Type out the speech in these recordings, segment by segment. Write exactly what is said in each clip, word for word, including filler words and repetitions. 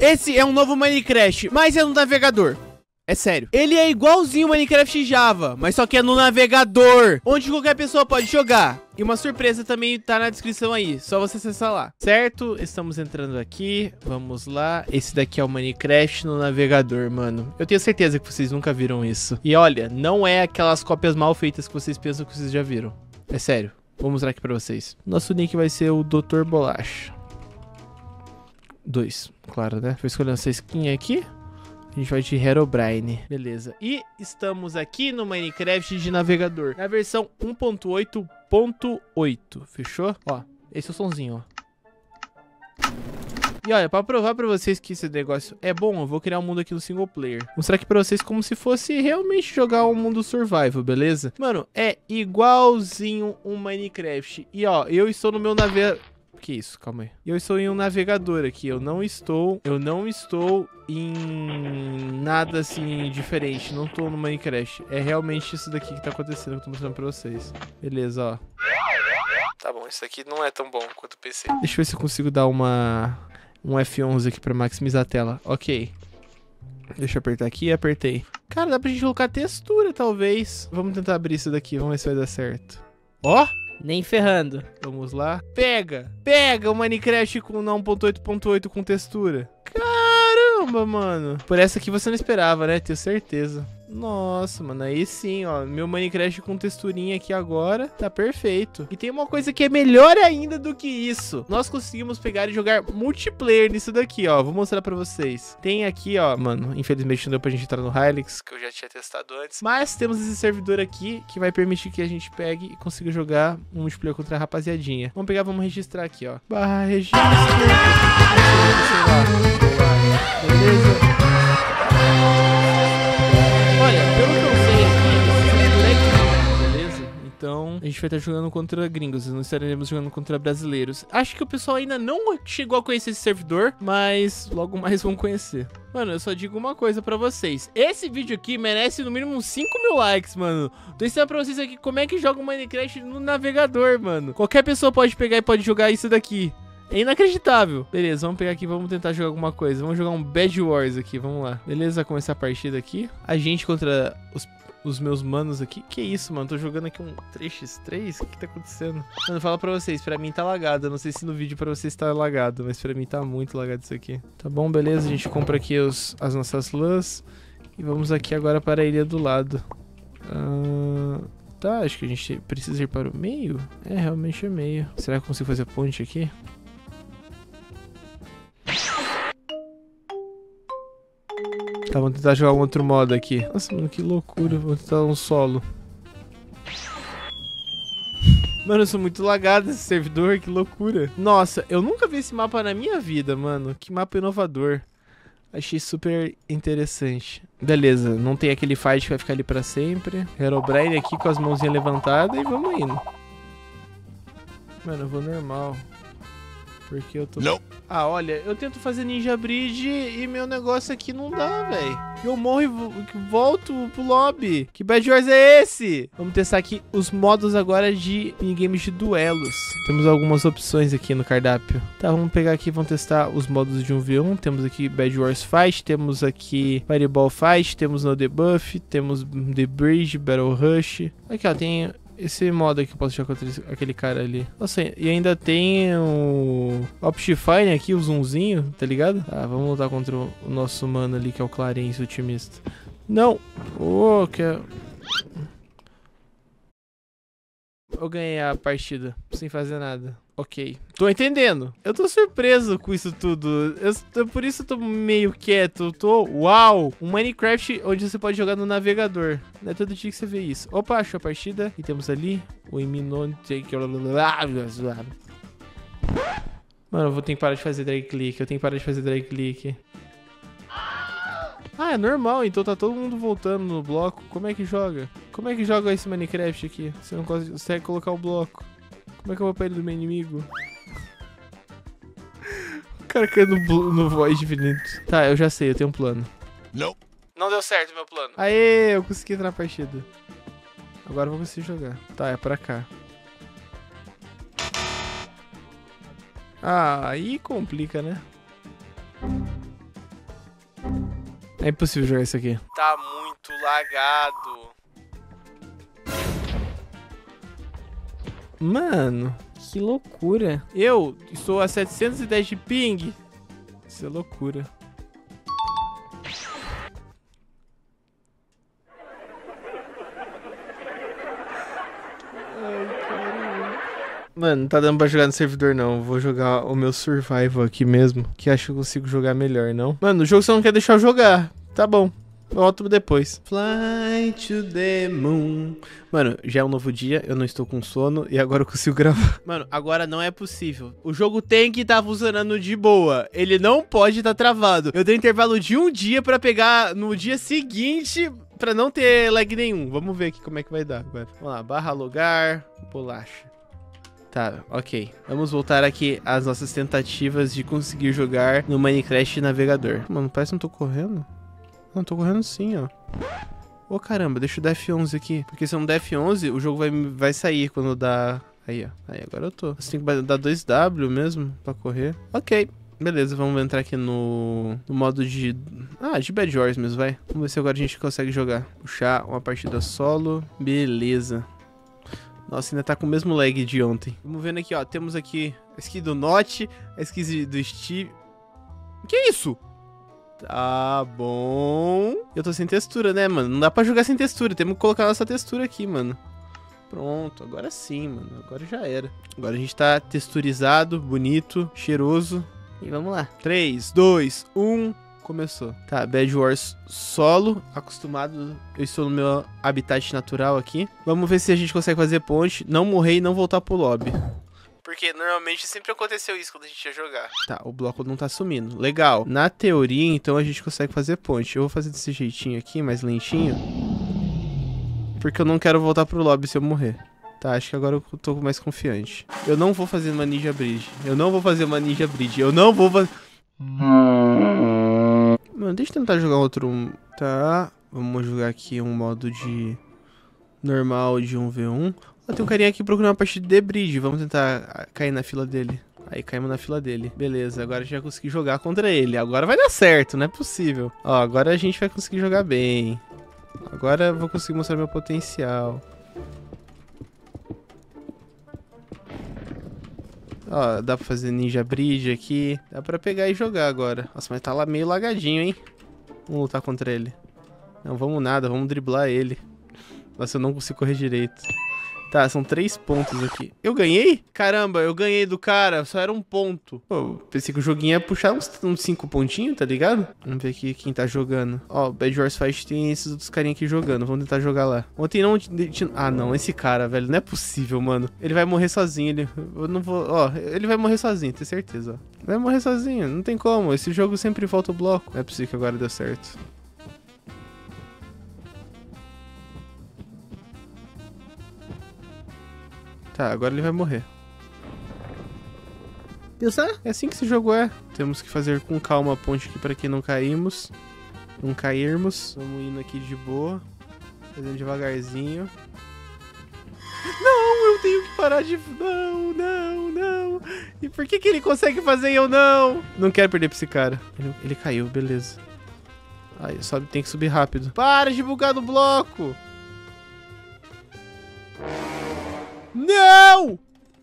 Esse é um novo Minecraft, mas é no navegador. É sério. Ele é igualzinho o Minecraft Java, mas só que é no navegador, onde qualquer pessoa pode jogar. E uma surpresa também tá na descrição aí, só você acessar lá. Certo? Estamos entrando aqui, vamos lá. Esse daqui é o Minecraft no navegador, mano. Eu tenho certeza que vocês nunca viram isso. E olha, não é aquelas cópias mal feitas que vocês pensam que vocês já viram. É sério. Vou mostrar aqui pra vocês. Nosso nick vai ser o doutor Bolacha. Dois, claro, né? Vou escolher essa skin aqui. A gente vai de Herobrine. Beleza. E estamos aqui no Minecraft de navegador. Na versão um ponto oito ponto oito. Fechou? Ó, esse é o sonzinho, ó. E olha, pra provar pra vocês que esse negócio é bom, eu vou criar um mundo aqui no single player. Mostrar aqui pra vocês como se fosse realmente jogar um mundo survival, beleza? Mano, é igualzinho um Minecraft. E ó, eu estou no meu navegador. Que isso? Calma aí. Eu estou em um navegador aqui. Eu não estou... Eu não estou em nada assim diferente. Não estou no Minecraft. É realmente isso daqui que tá acontecendo que eu tô mostrando pra vocês. Beleza, ó. Tá bom, isso aqui não é tão bom quanto o P C. Deixa eu ver se eu consigo dar uma... Um F onze aqui pra maximizar a tela. Ok. Deixa eu apertar aqui e apertei. Cara, dá pra gente colocar textura, talvez. Vamos tentar abrir isso daqui. Vamos ver se vai dar certo. Ó! Nem ferrando. Vamos lá. Pega! Pega o Minecraft com um ponto oito ponto oito com textura. Caramba, mano. Por essa aqui você não esperava, né? Tenho certeza. Nossa, mano, aí sim, ó. Meu Minecraft com texturinha aqui agora tá perfeito. E tem uma coisa que é melhor ainda do que isso. Nós conseguimos pegar e jogar multiplayer nisso daqui, ó. Vou mostrar pra vocês. Tem aqui, ó, mano, infelizmente não deu pra gente entrar no Helix, que eu já tinha testado antes. Mas temos esse servidor aqui que vai permitir que a gente pegue e consiga jogar um multiplayer contra a rapaziadinha. Vamos pegar, vamos registrar aqui, ó. Barra registro. Beleza? Olha, pelo que eu sei aqui, esse servidor é gringo, beleza? Então, a gente vai estar jogando contra gringos, não estaremos jogando contra brasileiros. Acho que o pessoal ainda não chegou a conhecer esse servidor, mas logo mais vão conhecer. Mano, eu só digo uma coisa pra vocês. Esse vídeo aqui merece no mínimo uns cinco mil likes, mano. Tô ensinando pra vocês aqui como é que joga o Minecraft no navegador, mano. Qualquer pessoa pode pegar e pode jogar isso daqui. É inacreditável. Beleza, vamos pegar aqui, vamos tentar jogar alguma coisa. Vamos jogar um Bed Wars aqui, vamos lá. Beleza, vai começar a partida aqui. A gente contra os, os meus manos aqui. Que isso, mano? Tô jogando aqui um três contra três? O que tá acontecendo? Mano, fala pra vocês, pra mim tá lagado. Eu não sei se no vídeo pra vocês tá lagado, mas pra mim tá muito lagado isso aqui. Tá bom, beleza, a gente compra aqui os, as nossas lãs. E vamos aqui agora para a ilha do lado. Uh, tá, acho que a gente precisa ir para o meio. É, realmente é meio. Será que eu consigo fazer ponte aqui? Tá, vamos tentar jogar um outro modo aqui. Nossa, mano, que loucura. Vou tentar um solo. Mano, eu sou muito lagado nesse servidor, que loucura. Nossa, eu nunca vi esse mapa na minha vida, mano. Que mapa inovador. Achei super interessante. Beleza, não tem aquele fight que vai ficar ali pra sempre. Herobrine aqui com as mãozinhas levantadas e vamos indo. Mano, eu vou normal. Porque eu tô... Não. Ah, olha, eu tento fazer Ninja Bridge e meu negócio aqui não dá, velho. Eu morro e vo volto pro lobby. Que Bad Wars é esse? Vamos testar aqui os modos agora de minigames de duelos. Temos algumas opções aqui no cardápio. Tá, vamos pegar aqui e vamos testar os modos de um v um. Temos aqui Bad Wars Fight, temos aqui Fireball Fight, temos No Debuff, temos The Bridge, Battle Rush. Aqui, ó, tem... esse modo aqui eu posso jogar contra aquele cara ali. Nossa, e ainda tem o Optifine aqui, o zoomzinho, tá ligado? Ah, vamos lutar contra o nosso mano ali, que é o Clarence, o otimista. Não! Oh, que é... Eu ganhei a partida, sem fazer nada. Ok. Tô entendendo. Eu tô surpreso com isso tudo. Eu, eu, por isso eu tô meio quieto. Eu tô... Uau! Um Minecraft onde você pode jogar no navegador. Não é todo dia que você vê isso. Opa, achou a partida. E temos ali o Eminonte. Mano, eu vou ter que parar de fazer drag click. Eu tenho que parar de fazer drag click. Ah, é normal. Então tá todo mundo voltando no bloco. Como é que joga? Como é que joga esse Minecraft aqui? Você não consegue colocar o bloco. Como é que eu vou pra ele do meu inimigo? O cara caiu no, no Void infinito. Tá, eu já sei, eu tenho um plano. Não. Não deu certo meu plano. Aê, eu consegui entrar na partida. Agora eu vou conseguir jogar. Tá, é pra cá. Ah, aí complica, né? É impossível jogar isso aqui. Tá muito lagado. Mano, Que loucura. eu estou a setecentos e dez de ping. Isso é loucura. Mano, não tá dando pra jogar no servidor, não. Vou jogar o meu survival aqui mesmo, que acho que eu consigo jogar melhor, não? Mano, o jogo você não quer deixar eu jogar. Tá bom. Volto depois. Fly to the moon. Mano, já é um novo dia, eu não estou com sono e agora eu consigo gravar. Mano, agora não é possível. O jogo tem que estar funcionando de boa. Ele não pode estar travado. Eu dei intervalo de um dia pra pegar no dia seguinte pra não ter lag nenhum. Vamos ver aqui como é que vai dar agora. Vamos lá, barra logar, bolacha. Tá, ok. Vamos voltar aqui às nossas tentativas de conseguir jogar no Minecraft navegador. Mano, parece que não tô correndo. Não, tô correndo sim, ó. Ô, caramba, deixa eu dar F onze aqui. Porque se eu não der F onze, o jogo vai, vai sair quando dá... Aí, ó. Aí, agora eu tô. Você tem que dar dois W mesmo pra correr. Ok. Beleza, vamos entrar aqui no, no modo de... Ah, de Bed Wars mesmo, vai. Vamos ver se agora a gente consegue jogar. Puxar uma partida solo. Beleza. Nossa, ainda tá com o mesmo lag de ontem. Vamos vendo aqui, ó. Temos aqui a skin do Notch, a skin do Steve. Que isso? Tá bom. Eu tô sem textura, né, mano? Não dá pra jogar sem textura. Temos que colocar nossa textura aqui, mano. Pronto, agora sim, mano. Agora já era. Agora a gente tá texturizado, bonito, cheiroso. E vamos lá. três, dois, um... Começou. Tá, Bed Wars solo. Acostumado. Eu estou no meu habitat natural aqui. Vamos ver se a gente consegue fazer ponte. Não morrer e não voltar pro lobby. Porque normalmente sempre aconteceu isso quando a gente ia jogar. Tá, o bloco não tá sumindo. Legal. Na teoria, então, a gente consegue fazer ponte. Eu vou fazer desse jeitinho aqui, mais lentinho. Porque eu não quero voltar pro lobby se eu morrer. Tá, acho que agora eu tô mais confiante. Eu não vou fazer uma Ninja Bridge. Eu não vou fazer uma Ninja Bridge. Eu não vou fazer... Mano, deixa eu tentar jogar outro... Tá, vamos jogar aqui um modo de... Normal de um v um. Ó, tem um carinha aqui procurando uma partida de bridge. Vamos tentar cair na fila dele. Aí caímos na fila dele. Beleza, agora já consegui jogar contra ele. Agora vai dar certo, não é possível. Ó, agora a gente vai conseguir jogar bem. Agora eu vou conseguir mostrar meu potencial. Ó, dá pra fazer Ninja Bridge aqui. Dá pra pegar e jogar agora. Nossa, mas tá lá meio lagadinho, hein? Vamos lutar contra ele. Não, vamos nada, vamos driblar ele. Nossa, eu não consigo correr direito. Tá, são três pontos aqui. Eu ganhei? Caramba, eu ganhei do cara. Só era um ponto. Pô, pensei que o joguinho ia puxar uns, uns cinco pontinhos, tá ligado? Vamos ver aqui quem tá jogando. Ó, Bed Wars Fight tem esses outros carinha aqui jogando. Vamos tentar jogar lá. Ontem não... Ah, não. Esse cara, velho. Não é possível, mano. Ele vai morrer sozinho. Ele... Eu não vou... Ó, ele vai morrer sozinho, tenho certeza, ó. Vai morrer sozinho. Não tem como. Esse jogo sempre volta o bloco. Não é possível que agora deu certo. Tá, agora ele vai morrer. Pensar? É assim que esse jogo é. Temos que fazer com calma a ponte aqui para que não caímos. Não cairmos. Vamos indo aqui de boa. Fazendo devagarzinho. Não, eu tenho que parar de... Não, não, não. E por que que ele consegue fazer e eu não? Não quero perder pra esse cara. Ele, ele caiu, beleza. Aí, sobe, tem que subir rápido. Para de bugar no bloco. Não!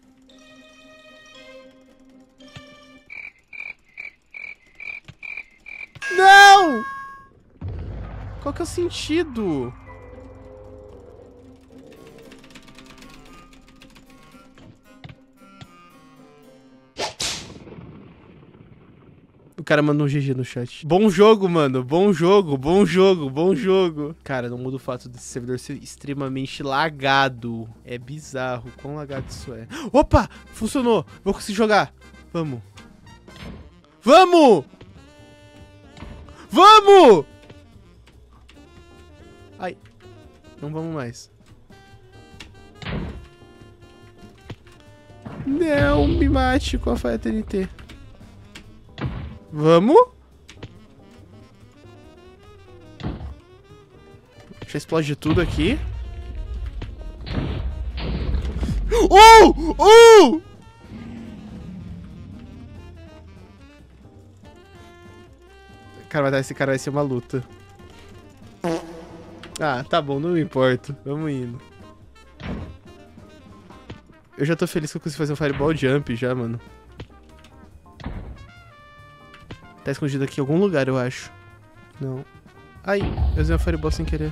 Não! Qual que é o sentido? O cara mandou um G G no chat. Bom jogo, mano. Bom jogo, bom jogo, bom jogo. Cara, não muda o fato desse servidor ser extremamente lagado. É bizarro quão lagado isso é. Opa! Funcionou! Vou conseguir jogar. Vamos. Vamos! Vamos! Ai. Não vamos mais. Não me mate com a Faia T N T. Vamos? Já explode tudo aqui. Uh! Uh! Cara, esse cara vai ser uma luta. Ah, tá bom, não me importo. Vamos indo. Eu já tô feliz que eu consigo fazer um Fireball Jump já, mano. Tá escondido aqui em algum lugar, eu acho. Não. Ai, eu usei uma Fireball sem querer.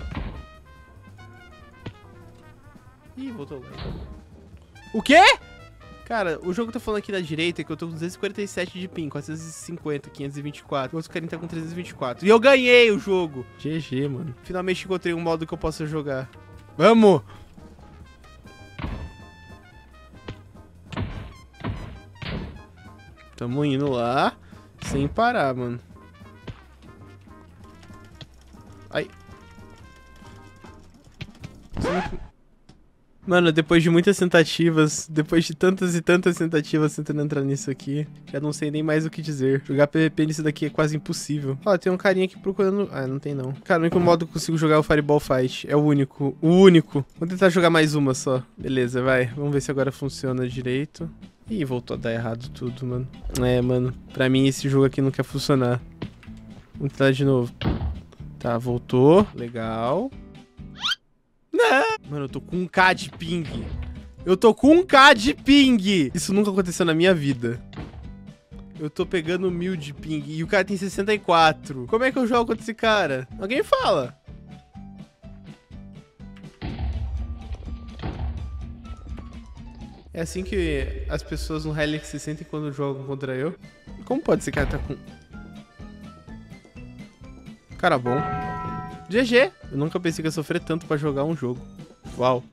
Ih, voltou lá. O quê? Cara, o jogo tá falando aqui na direita que eu tô com duzentos e quarenta e sete de ping, quatrocentos e cinquenta, quinhentos e vinte e quatro. O outro carinha tá com trezentos e vinte e quatro. E eu ganhei o jogo. G G, mano. Finalmente encontrei um modo que eu possa jogar. Vamos! Tamo indo lá, sem parar, mano. Ai. Mano, depois de muitas tentativas, depois de tantas e tantas tentativas tentando entrar nisso aqui, já não sei nem mais o que dizer. Jogar P V P nisso daqui é quase impossível. Ó, tem um carinha aqui procurando... Ah, não tem não. Cara, o único modo que eu consigo jogar é o Fireball Fight. É o único. O único. Vou tentar jogar mais uma só. Beleza, vai. Vamos ver se agora funciona direito. Ih, voltou a dar errado tudo, mano. É, mano. Pra mim, esse jogo aqui não quer funcionar. Vamos tentar de novo. Tá, voltou. Legal. Não. Mano, eu tô com um K de ping. Eu tô com um K de ping. Isso nunca aconteceu na minha vida. Eu tô pegando mil de ping. E o cara tem sessenta e quatro. Como é que eu jogo contra esse cara? Alguém fala. É assim que as pessoas no Helix se sentem quando jogam contra eu. Como pode esse cara tá com... Cara bom. G G. Eu nunca pensei que ia sofrer tanto pra jogar um jogo. Uau.